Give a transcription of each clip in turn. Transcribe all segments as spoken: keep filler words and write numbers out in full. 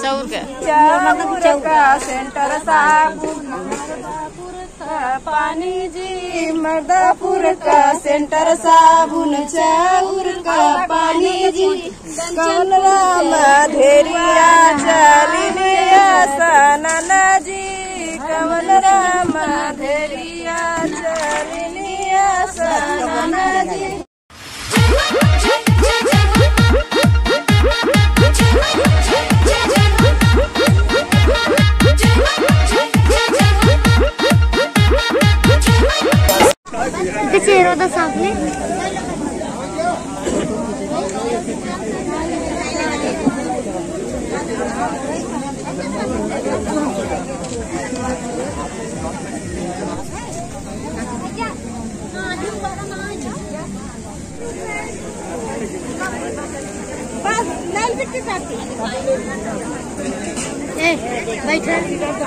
चाउर का चाउर का सेंटर साबुन पानी जी, मर्दापुर का सेंटर साबुन चाउर का पानी जी, कमला मधेरिया चलिया सनना जी, कमला मधेरिया चलिया सनना जी। चेहरा तो सामने बैठा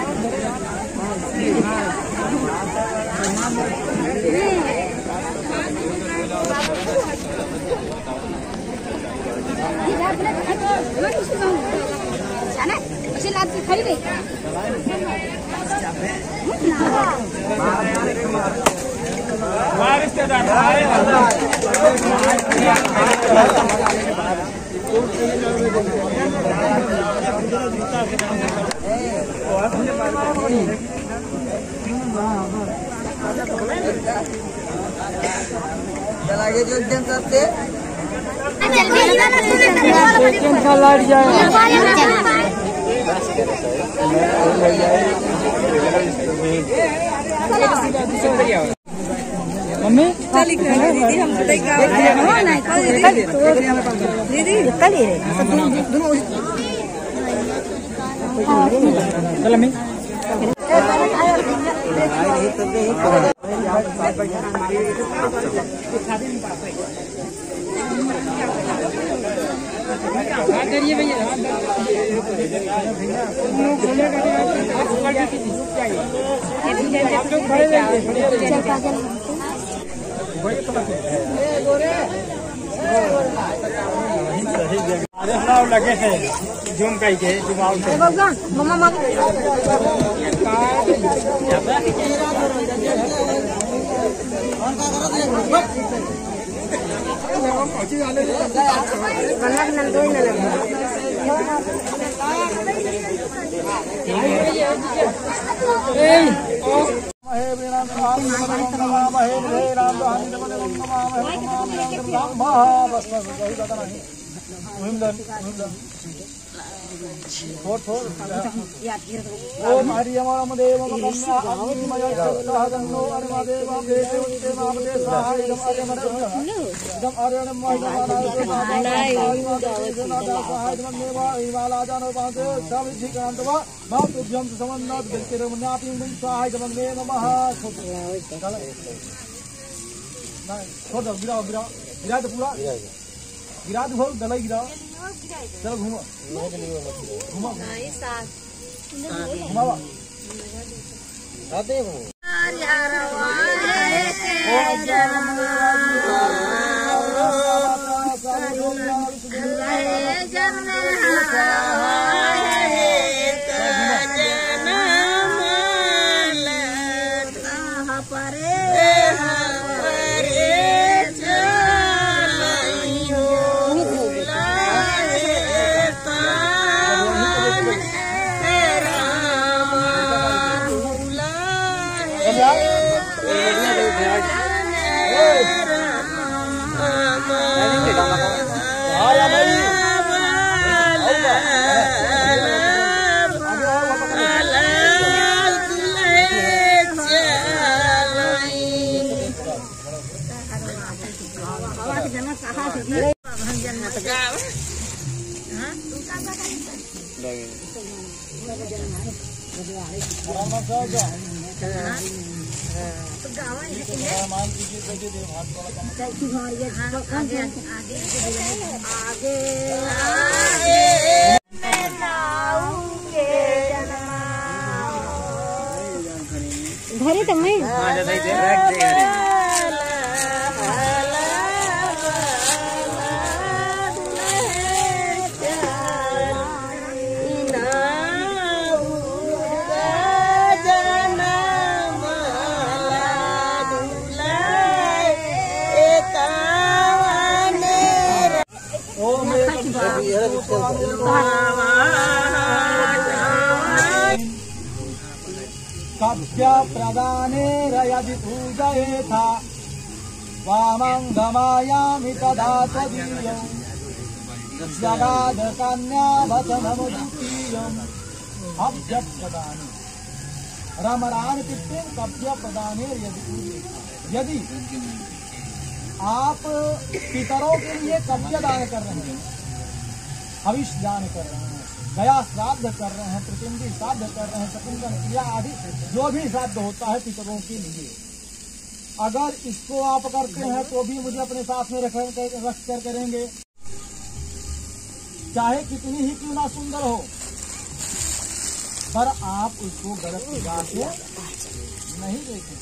चलागे जो एकदम सबसे मम्मी दीदी हम दीदी चल मम्मी लगे थे जूम कई के मम्मा ओम हरियम देव गिरा तो पूरा गिरा दो गला गिरा चलो घूमो घूमो घुमावा आते हो घरे तक में अभ्य प्रदाने यदि पूजयेथा वामङ्गमायामि तदा त्वदीयम् जगाद कन्यावचनमुद्दीयम् अभ्य प्रदाने रमरान पितृ कभ्य प्रदाने यदि पूजयेथा। यदि आप पितरों के लिए कब्य दान कर रहे हैं, हविष दान कर रहे हैं, गया श्राद्ध कर रहे हैं, प्रतिनिधि श्राद्ध कर रहे हैं, शकुंतल क्रिया आदि जो भी श्राद्ध होता है पितरों के लिए, अगर इसको आप करते हैं तो भी मुझे अपने साथ में रख रख कर करेंगे, चाहे कितनी ही क्यों ना सुंदर हो, पर आप उसको गलत निगाह से नहीं देखें।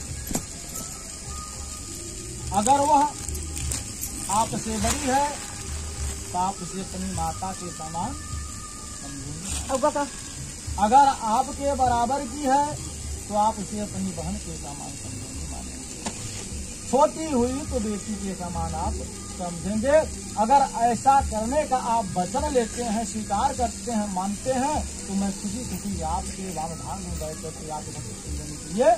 अगर वह आपसे बड़ी है तो आप उसे अपनी माता के समान समझेंगे। अगर आपके बराबर की है तो आप उसे अपनी बहन के समान समझेंगे, मानेंगे। छोटी हुई तो बेटी के समान आप समझेंगे। अगर ऐसा करने का आप वचन लेते हैं, स्वीकार करते हैं, मानते हैं, तो मैं खुशी खुशी आपके वामधान में बैठ करके आपको खुशी देने के लिए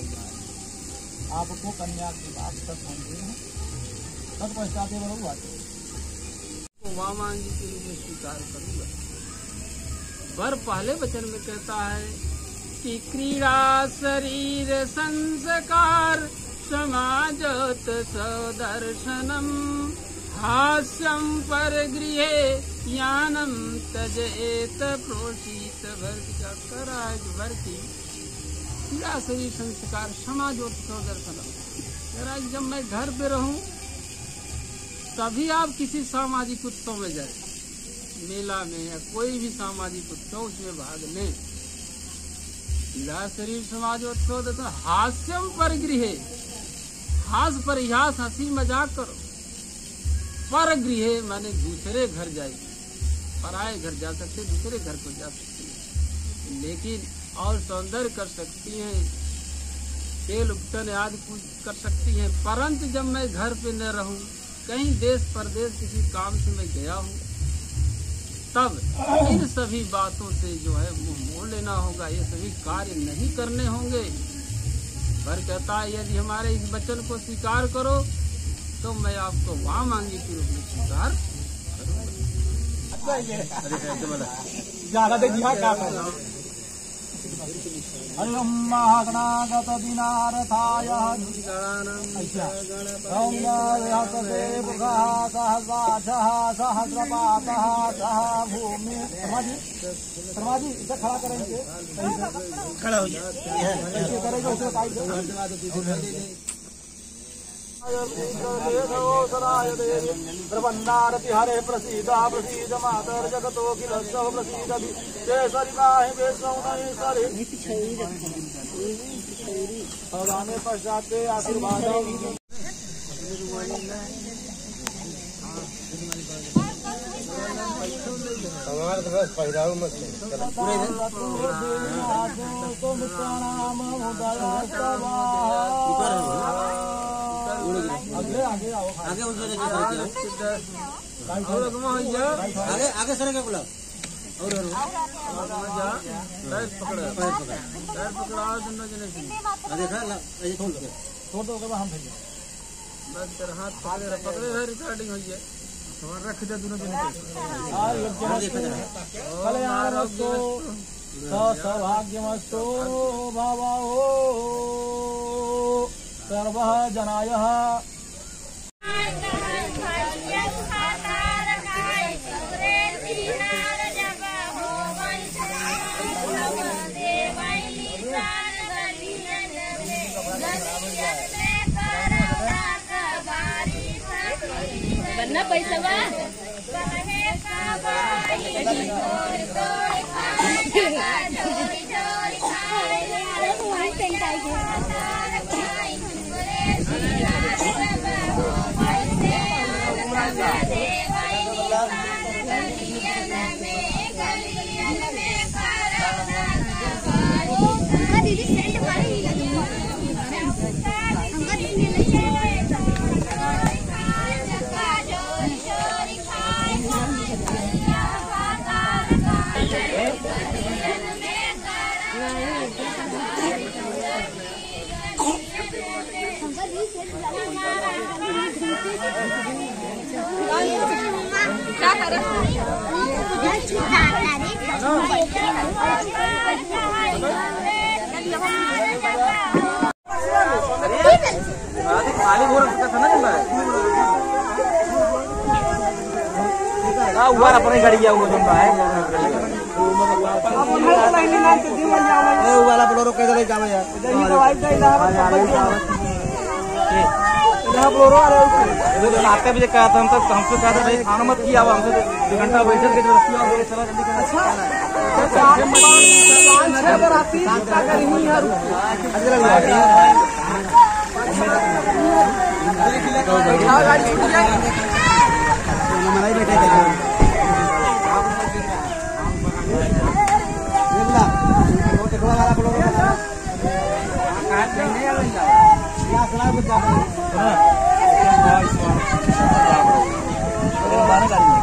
आपको कन्या की बात तक समझे हैं, तब पश्चाते बढ़ू आते वामांगी के रूप में स्वीकार करूंगा। वर पहले वचन में कहता है कि क्रीड़ा शरीर संस्कार समाजत सदर्शनम हास्यम पर गृहे ज्ञानम तजेत प्रोषित वर्ग का कराज वर्ती क्रीड़ा शरीर संस्कार समाजोत सदर्शनम। जब मैं घर पे रहूं तभी आप किसी सामाजिक उत्सव में जाए, मेला में या कोई भी सामाजिक उत्सव उसमें भाग लें। क्रीड़ा शरीर समाजोत्सव तो हास्यम पर गृहे, हास परिहास हंसी मजाक करो। पर गृहे माने दूसरे घर जाए, पराए घर जा सकते, दूसरे घर को जा सकती है, लेकिन और सौंदर्य कर सकती हैं, तेल उपटन आदि कुछ कर सकती हैं। परंतु जब मैं घर पे न रहूं, कहीं देश परदेश किसी काम से मैं गया हूँ, तब इन सभी बातों से जो है मुंह मोड़ लेना होगा, ये सभी कार्य नहीं करने होंगे। पर कहता है यदि हमारे इस वचन को स्वीकार करो तो मैं आपको वामांगी के रूप में स्वीकार करूँगा। हरिओम महागणागत दिनारथाय सहस्राक्षः सहस्रपातः सह भूमि। शर्मा जी इसे खड़ा करेंगे, खड़ा हो जाए ऐसे करेंगे उसे प्रबन्धारति हरे प्रसीद प्रसीद मातर जगतो किल सह प्रसीद भगवाने पश्चात आशीर्वाद। पहराव मत आगे आगे आओ, आगे आगे आगे सर बोला और पकड़ा पकड़ा छोड़ दो हम भैया बस तेरा हाथ पकड़े पकड़े है रिकॉर्डिंग हुई है रख दे दोनों जने कल्याणमस्तु सौभाग्यमस्तु भवो सर्वः जनायः। बनना पैसा बा दीदी सेंट मारे क्या कर खाली हो रखा था ना हुआ अपनी गाड़ी गया वो जम है वाला बोलो रोके दे जावे यार बोलो अरे आते भी कहा था हम तो हमसे कहा था भाई खाना मत किया हमसे दो घंटा बैठ के चला जल्दी गाड़ी